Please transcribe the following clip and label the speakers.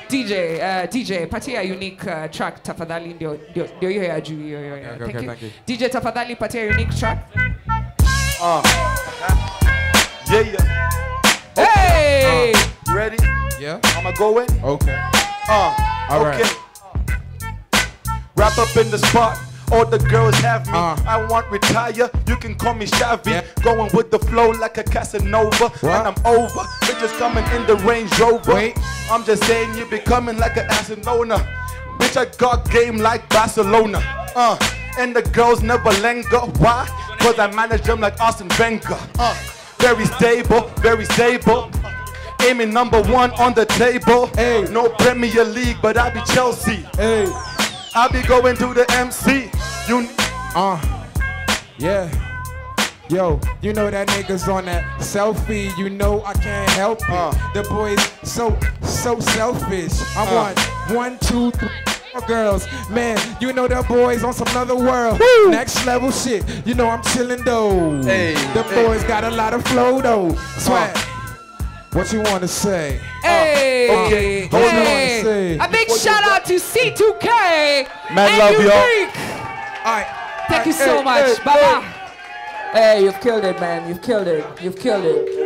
Speaker 1: DJ, patia unique track tafadhali ndio hiyo ya juu hiyo.
Speaker 2: Okay, thank you.
Speaker 1: DJ tafadhali patia unique track.
Speaker 3: Yeah.
Speaker 1: Hey!
Speaker 3: You ready?
Speaker 2: Yeah.
Speaker 3: I'ma go in.
Speaker 2: Okay.
Speaker 3: Okay.
Speaker 2: right.
Speaker 3: Wrap up in the spot. All the girls have me.
Speaker 2: Uh.
Speaker 3: I want retire. You can call me Shabby.
Speaker 2: Yeah.
Speaker 3: Going with the flow like a Casanova.
Speaker 2: What?
Speaker 3: And I'm over. Bitches coming in the Range Rover.
Speaker 2: Wait.
Speaker 3: I'm just saying you be coming like an Barcelona. Bitch, I got game like Barcelona. And the girls never linger. Why? Cause I manage them like Arsene Wenger. Very stable, very stable. Aiming #1 on the table.
Speaker 2: Hey.
Speaker 3: No Premier League, but I be Chelsea.
Speaker 2: Hey.
Speaker 3: I be going to the MC.
Speaker 2: Yeah. Yo, you know that niggas on that selfie. You know I can't help it. The boys so selfish. I want 1, 2, 3 girls. Man, you know the boys on some other world.
Speaker 1: Woo.
Speaker 2: Next level shit. You know I'm chillin' though.
Speaker 3: Hey,
Speaker 2: the boys got a lot of flow though. Swag. What you wanna say?
Speaker 1: Hey!
Speaker 3: Okay,
Speaker 2: hold on.
Speaker 1: Hey!
Speaker 2: Say.
Speaker 1: A big shout out to C2K!
Speaker 3: Man,
Speaker 1: and
Speaker 3: love y'all.
Speaker 1: Unique!
Speaker 2: Alright.
Speaker 1: Thank you so much. Bye-bye. Hey, you've killed it, man. You've killed it. You've killed it.